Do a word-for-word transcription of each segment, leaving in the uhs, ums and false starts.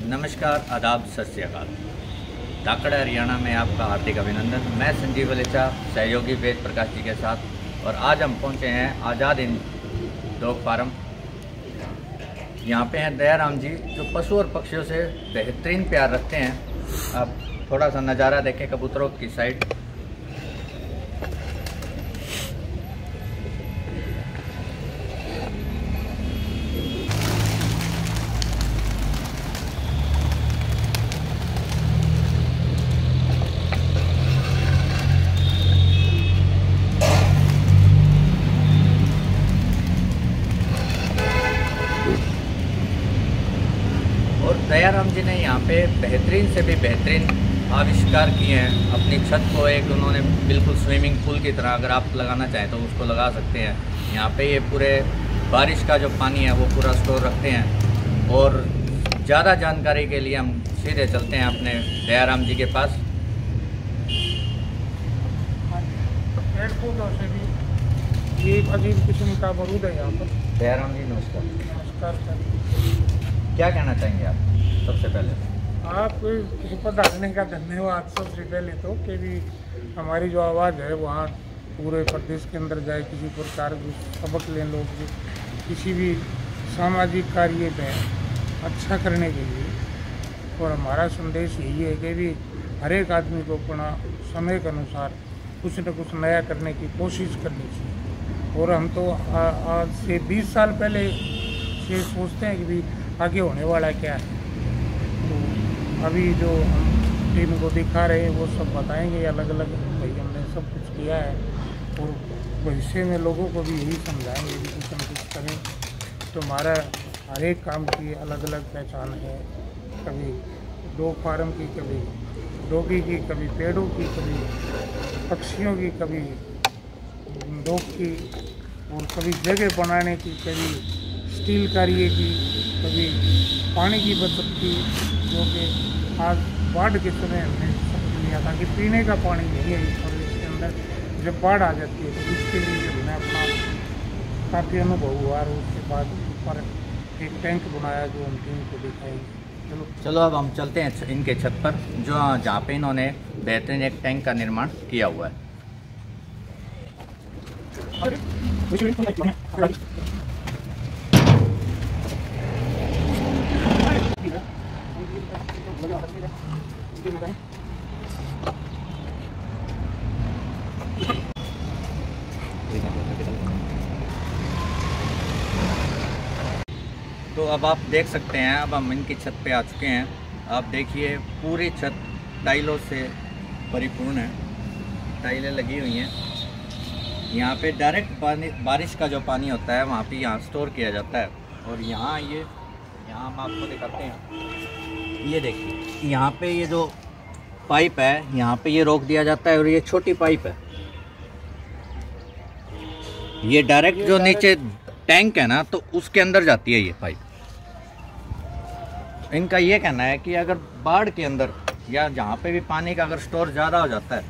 नमस्कार, आदाब, सत श्री अकाल। धाकड़ हरियाणा में आपका हार्दिक अभिनंदन। मैं संजीव वलेचा सहयोगी वेद प्रकाश जी के साथ, और आज हम पहुंचे हैं आज़ाद हिंद डॉग फार्म। यहाँ पे हैं दयाराम जी, जो पशु और पक्षियों से बेहतरीन प्यार रखते हैं। आप थोड़ा सा नज़ारा देखें कबूतरों की साइड। दयाराम जी ने यहाँ पे बेहतरीन से भी बेहतरीन आविष्कार किए हैं। अपनी छत को एक उन्होंने बिल्कुल स्विमिंग पूल की तरह, अगर आप लगाना चाहें तो उसको लगा सकते हैं। यहाँ पे ये पूरे बारिश का जो पानी है वो पूरा स्टोर रखते हैं। और ज़्यादा जानकारी के लिए हम सीधे चलते हैं अपने दयाराम जी के पास। पेड़ पौधों से भी ये अजीब किस्म का अमरूद है यहाँ पर। दयाराम जी नमस्कार। नमस्कार सर। क्या कहना चाहेंगे आप सबसे पहले? आप पधारने का धन्यवाद सबसे पहले तो, कि भी हमारी जो आवाज़ है वहाँ पूरे प्रदेश के अंदर जाए, किसी प्रकार की सबक लें लोग भी, किसी भी सामाजिक कार्य में अच्छा करने के लिए। और हमारा संदेश यही है कि भी हर एक आदमी को अपना समय के अनुसार कुछ न कुछ नया करने की कोशिश करनी चाहिए। और हम तो आज से बीस साल पहले से सोचते हैं कि भी आगे होने वाला क्या है। तो अभी जो हम टीम को दिखा रहे हैं वो सब बताएंगे अलग अलग, भाई हमने सब कुछ किया है। और भविष्य में लोगों को भी यही समझाएंगे कि कुछ न कुछ करें। तो हमारा हर एक काम की अलग अलग पहचान है। कभी डॉग फार्म की, कभी डॉगी की, कभी पेड़ों की, कभी पक्षियों की, कभी डॉग की, और कभी जगह बनाने की, कभी स्टील कार्य की, कभी पानी की बचत की, जो कि आज बाढ़ के समय हमने सब लिया था कि पीने का पानी नहीं है। और इसके अंदर जब बाढ़ आ जाती है तो उसके लिए जो है अपना काफ़ी अनुभव हुआ। और उसके बाद ऊपर एक टैंक बनाया जो हम टीम को दिखाएंगे। चलो चलो अब हम चलते हैं इनके छत पर, जो जहाँ पे इन्होंने बेहतरीन एक टैंक का निर्माण किया हुआ है। तो अब आप देख सकते हैं, अब हम इनकी छत पे आ चुके हैं। आप देखिए पूरी छत टाइलों से परिपूर्ण है, टाइलें लगी हुई हैं। यहाँ पे डायरेक्ट पानी, बारिश का जो पानी होता है वहाँ पे यहाँ स्टोर किया जाता है। और यहाँ ये यहाँ हम आपको दिखाते हैं, ये देखिए यहाँ पे ये जो पाइप है यहाँ पे ये रोक दिया जाता है। और ये छोटी पाइप है, ये डायरेक्ट जो नीचे टैंक है ना, तो उसके अंदर जाती है ये पाइप। इनका ये कहना है कि अगर बाढ़ के अंदर या जहाँ पे भी पानी का अगर स्टोर ज़्यादा हो जाता है,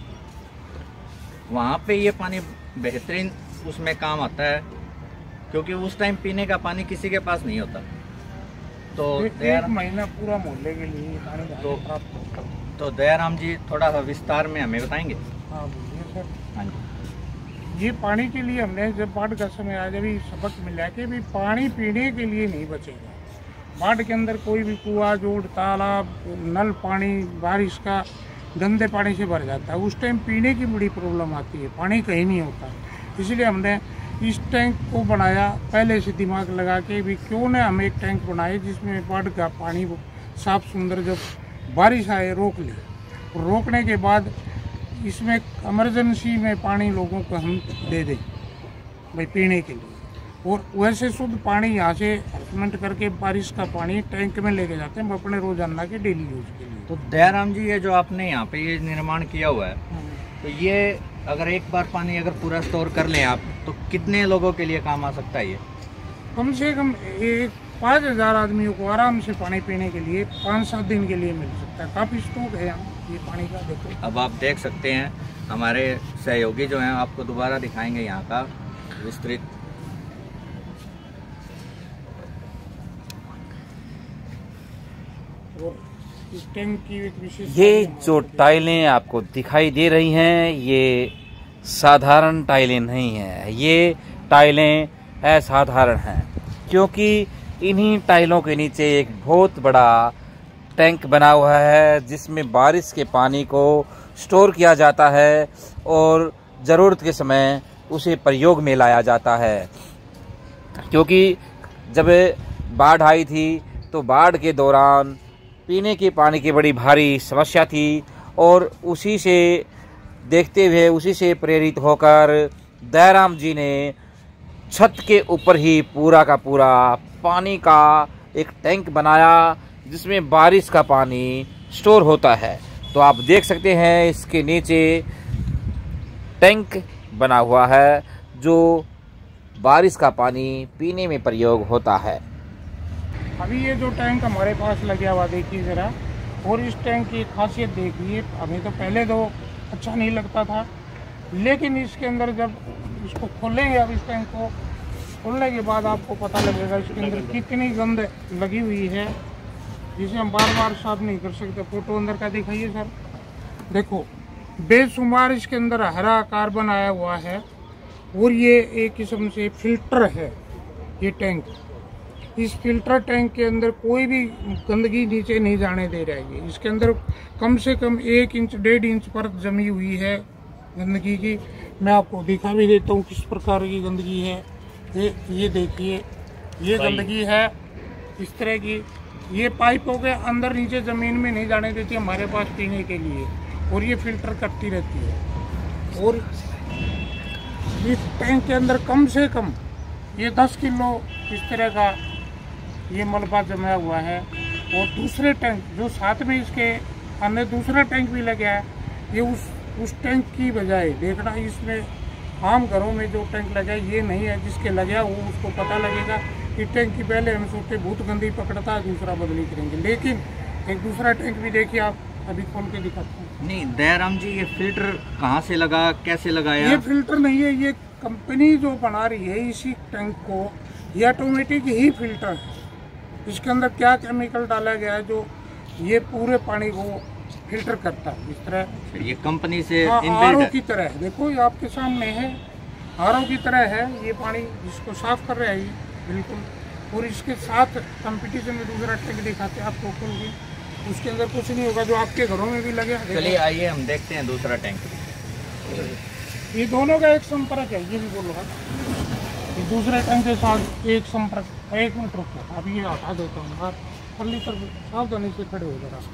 वहाँ पे ये पानी बेहतरीन उसमें काम आता है, क्योंकि उस टाइम पीने का पानी किसी के पास नहीं होता। तो एक महीना पूरा मोहल्ले के लिए पानी तो, तो दयाराम जी थोड़ा सा विस्तार में हमें बताएंगे? हाँ बोलिए सर। हाँ जी। ये पानी के लिए हमने जब बाढ़ का समय आया, जब सबक मिला कि भी पानी पीने के लिए नहीं बचेगा। बाढ़ के अंदर कोई भी कुआं, जोड़, तालाब, नल पानी बारिश का गंदे पानी से भर जाता है। उस टाइम पीने की बड़ी प्रॉब्लम आती है, पानी कहीं नहीं होता। इसलिए हमने इस टैंक को बनाया, पहले से दिमाग लगा के भी क्यों ना हम एक टैंक बनाए जिसमें बाढ़ का पानी साफ सुंदर जब बारिश आए रोक ले। रोकने के बाद इसमें इमरजेंसी में पानी लोगों को हम दे दें भाई पीने के लिए। और वैसे शुद्ध पानी यहाँ से हरसमेंट करके बारिश का पानी टैंक में लेके जाते हैं अपने रोजाना के डेली यूज के लिए। तो दयाराम जी, ये जो आपने यहाँ पे ये निर्माण किया हुआ है, तो ये अगर एक बार पानी अगर पूरा स्टोर कर लें आप, तो कितने लोगों के लिए काम आ सकता है ये? कम से कम एक पाँच हज़ार आदमियों को आराम से पानी पीने के लिए पाँच सात दिन के लिए मिल सकता है। काफ़ी स्टॉक है यहाँ ये पानी का। देखो अब आप देख सकते हैं, हमारे सहयोगी जो हैं आपको दोबारा दिखाएंगे यहाँ का विस्तृत। और इस टैंक की एक विशेष ये जो टाइलें आपको दिखाई दे रही हैं ये साधारण टाइलें नहीं हैं, ये टाइलें असाधारण हैं, क्योंकि इन्हीं टाइलों के नीचे एक बहुत बड़ा टैंक बना हुआ है जिसमें बारिश के पानी को स्टोर किया जाता है और ज़रूरत के समय उसे प्रयोग में लाया जाता है। क्योंकि जब बाढ़ आई थी तो बाढ़ के दौरान पीने के पानी की बड़ी भारी समस्या थी और उसी से देखते हुए, उसी से प्रेरित होकर दयाराम जी ने छत के ऊपर ही पूरा का पूरा पानी का एक टैंक बनाया जिसमें बारिश का पानी स्टोर होता है। तो आप देख सकते हैं इसके नीचे टैंक बना हुआ है जो बारिश का पानी पीने में प्रयोग होता है। अभी ये जो टैंक हमारे पास लगा हुआ देखिए ज़रा, और इस टैंक की खासियत देखिए। हमें तो पहले तो अच्छा नहीं लगता था, लेकिन इसके अंदर जब इसको खोलेंगे, अब इस टैंक को खोलने के बाद आपको पता लगेगा इसके अंदर कितनी गंद लगी हुई है जिसे हम बार बार साफ नहीं कर सकते। फोटो अंदर का दिखाइए सर, देखो बेशुमार इसके अंदर हरा कार्बन आया हुआ है और ये एक किस्म से फिल्टर है ये टैंक। इस फिल्टर टैंक के अंदर कोई भी गंदगी नीचे नहीं जाने दे रहा है। इसके अंदर कम से कम एक इंच डेढ़ इंच परत जमी हुई है गंदगी की। मैं आपको दिखा भी देता हूँ किस प्रकार की गंदगी है। ये ये देखिए, ये गंदगी है इस तरह की। ये पाइपों के अंदर नीचे ज़मीन में नहीं जाने देती हमारे पास पीने के लिए, और ये फिल्टर करती रहती है। और इस टैंक के अंदर कम से कम ये दस किलो इस तरह का ये मलबा जमा हुआ है। और दूसरे टैंक जो साथ में इसके हमने दूसरा टैंक भी लगा है, ये उस उस टैंक की बजाय देखना इसमें आम घरों में जो टैंक लगा है ये नहीं है। जिसके लगा वो उसको पता लगेगा कि टैंक की पहले हम सोचते बहुत गंदी पकड़ता है, दूसरा बदली करेंगे, लेकिन एक दूसरा टैंक भी देखिए आप, अभी खोल के दिखाते हैं। नहीं दयाराम जी, ये फिल्टर कहाँ से लगा, कैसे लगाया? ये फिल्टर नहीं है, ये कंपनी जो बना रही है इसी टैंक को, ये ऑटोमेटिक ही फिल्टर है। इसके अंदर क्या केमिकल डाला गया है जो ये पूरे पानी को फिल्टर करता है इस तरह। ये कंपनी से आर ओ की तरह है, देखो ये आपके सामने है, आर ओ की तरह है ये पानी, जिसको साफ कर रहा है ये बिल्कुल। और इसके साथ कंपटीशन में दूसरा टैंक दिखाते हैं आपको खोल के, उसके अंदर कुछ नहीं होगा जो आपके घरों में भी लगे। चलिए आइए हम देखते हैं दूसरा टैंक। ये दोनों का एक संपर्क है, ये भी बोलो ये दूसरे टैंक के साथ एक संपर्क। एक मिनट रुको, अभी ये हटा देता हूँ बाहर, पल्ली पर सावधानी से खड़े हो जरा।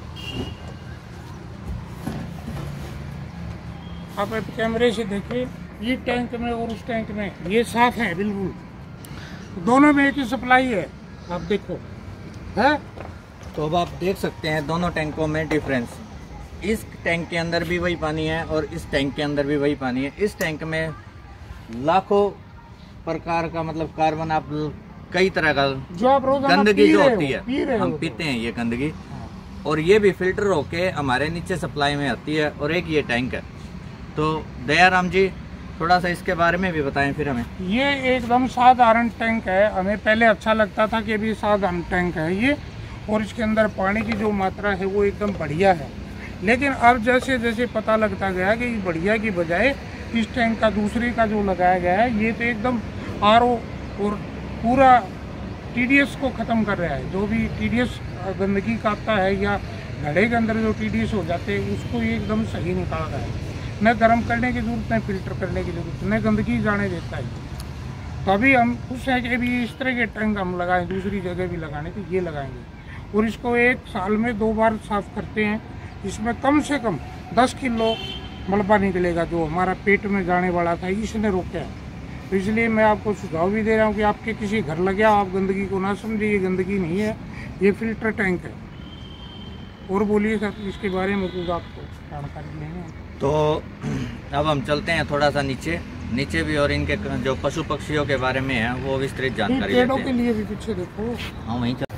आप कैमरे से देखिए, ये टैंक में और उस टैंक में ये साफ है बिल्कुल, दोनों में एक ही सप्लाई है। आप देखो है, तो अब आप देख सकते हैं दोनों टैंकों में डिफरेंस। इस टैंक के अंदर भी वही पानी है और इस टैंक के अंदर भी वही पानी है। इस टैंक में लाखों प्रकार का मतलब कार्बन, आप कई तरह का जो आप गंदगी जो होती है पी हम पीते हैं ये गंदगी, और ये भी फिल्टर होके हमारे नीचे सप्लाई में आती है। और एक ये टैंक है। तो दयाराम जी थोड़ा सा इसके बारे में भी बताएं फिर हमें। ये एकदम साधारण टैंक है, हमें पहले अच्छा लगता था कि भी साधारण टैंक है ये, और इसके अंदर पानी की जो मात्रा है वो एकदम बढ़िया है। लेकिन अब जैसे जैसे पता लगता गया कि बढ़िया की बजाय इस टैंक का दूसरे का जो लगाया गया है ये तो एकदम आर ओ और पूरा टी डी एस को ख़त्म कर रहा है। जो भी टी डी एस गंदगी का आता है या घड़े के अंदर जो टी डी एस हो जाते हैं उसको ये एकदम सही निकाल रहा है। न गर्म करने की जरूरत, न फिल्टर करने की जरूरत, न गंदगी जाने देता है। तो अभी हम खुश हैं कि अभी इस तरह के टैंक हम लगाएं, दूसरी जगह भी लगाने तो ये लगाएंगे। और इसको एक साल में दो बार साफ करते हैं। इसमें कम से कम दस किलो मलबा निकलेगा जो हमारा पेट में जाने वाला था, इसने रोका है। तो इसलिए मैं आपको सुझाव भी दे रहा हूँ कि आपके किसी घर लगे आप गंदगी को ना समझिए, ये गंदगी नहीं है, ये फिल्टर टैंक है। और बोलिए सर इसके बारे में कुछ आपको जानकारी लेंगे। तो अब हम चलते हैं थोड़ा सा नीचे नीचे भी, और इनके जो पशु पक्षियों के बारे में है वो विस्तृत जानकारी लेते हैं। के लिए भी पीछे देखो, हाँ वहीं चल।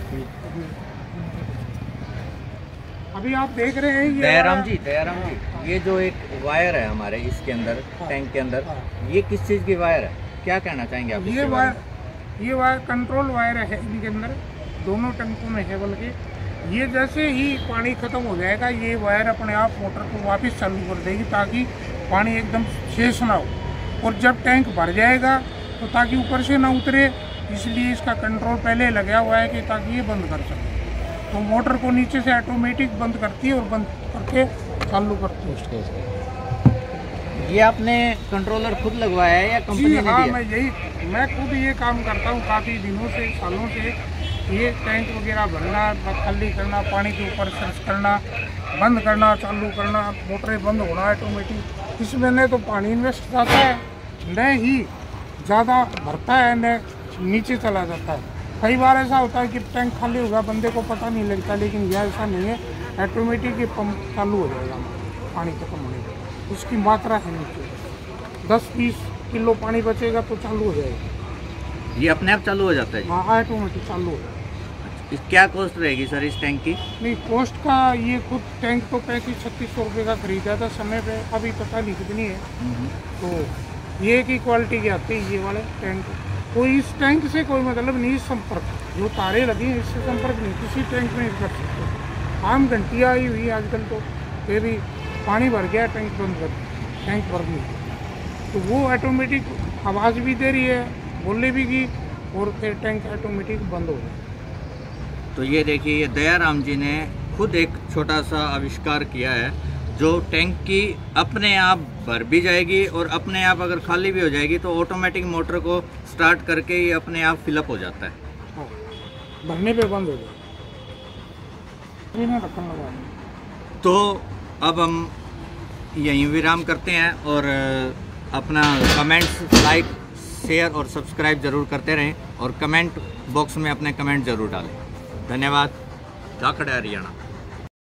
अभी आप देख रहे हैं ये दयाराम जी दयाराम जी ये जो एक वायर है हमारे इसके अंदर, टैंक के अंदर, ये किस चीज़ की वायर है, क्या कहना चाहेंगे आप? ये वायर ये वायर कंट्रोल वायर है इनके अंदर, दोनों टैंकों में है। बल्कि ये जैसे ही पानी ख़त्म हो जाएगा ये वायर अपने आप मोटर को वापस चालू कर देगी ताकि पानी एकदम शेष ना हो। और जब टैंक भर जाएगा तो ताकि ऊपर से ना उतरे, इसलिए इसका कंट्रोल पहले लगा हुआ है कि ताकि ये बंद कर सके। तो मोटर को नीचे से ऑटोमेटिक बंद करती है और बंद करके चालू करती है। ये आपने कंट्रोलर खुद लगवाया है या कंपनी जी ने हाँ, दिया? मैं यही मैं खुद ये काम करता हूँ काफ़ी दिनों से, सालों से। ये टैंक वगैरह भरना, खाली करना, पानी के ऊपर सर्च करना, बंद करना, चालू करना, मोटरें बंद होना ऑटोमेटिक। इसमें न तो पानी इन्वेस्ट जाता है, न ही ज़्यादा भरता है, न नीचे चला जाता है। कई बार ऐसा होता है कि टैंक खाली होगा, बंदे को पता नहीं लगता, लेकिन यह ऐसा नहीं है, ऑटोमेटिक ये पंप चालू हो जाएगा पानी खत्म होने पर। उसकी मात्रा है नीचे, दस बीस किलो पानी बचेगा तो चालू हो जाएगा। ये अपने आप चालू हो जाता है? हाँ, ऑटोमेटिक चालू हो जाएगा। इस क्या कॉस्ट रहेगी सर इस टैंक की? नहीं, कॉस्ट का ये खुद टैंक तो पैंतीस छत्तीस सौ रुपये का खरीदा था समय पे, अभी पता नहीं कितनी है। तो ये की क्वालिटी की आती है ये वाले टैंक। कोई इस टैंक से कोई मतलब नहीं, संपर्क जो तारे लगी हैं इससे संपर्क नहीं, किसी टैंक में कर सकते। आम घंटियाँ आई हुई आजकल, तो ये भी पानी भर गया टैंक बंद कर, टैंक भर गई तो वो ऑटोमेटिक आवाज़ भी दे रही है, बोलने भी की, और फिर टैंक ऑटोमेटिक बंद हो गया। तो ये देखिए, ये दयाराम जी ने खुद एक छोटा सा आविष्कार किया है जो टैंक की अपने आप भर भी जाएगी और अपने आप अगर खाली भी हो जाएगी तो ऑटोमेटिक मोटर को स्टार्ट करके ये अपने आप फिलअप हो जाता है। हाँ, भरने पे बंद हो जाएगा। रखने लगा। तो अब हम यहीं विराम करते हैं और अपना कमेंट्स, लाइक, शेयर और सब्सक्राइब ज़रूर करते रहें और कमेंट बॉक्स में अपने कमेंट ज़रूर डालें। धन्यवाद। झाखड़ हरियाणा।